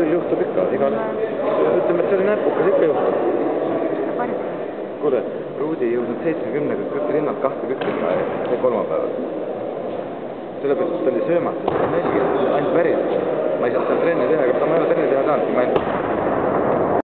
küll juhtub ikka, igal... Ütleme, et see oli näpukas, ikka juhtub. Kuule, Ruudi ei jõudnud 70-ga kõtti rinnalt 2 küttida see kolmapäeval. Sellepärast, et ta oli söömatud, ta nälgi, ainult väris. Ma ei saa seal trenni teha, aga ma ei ole trenni teha saanudki, ma ei...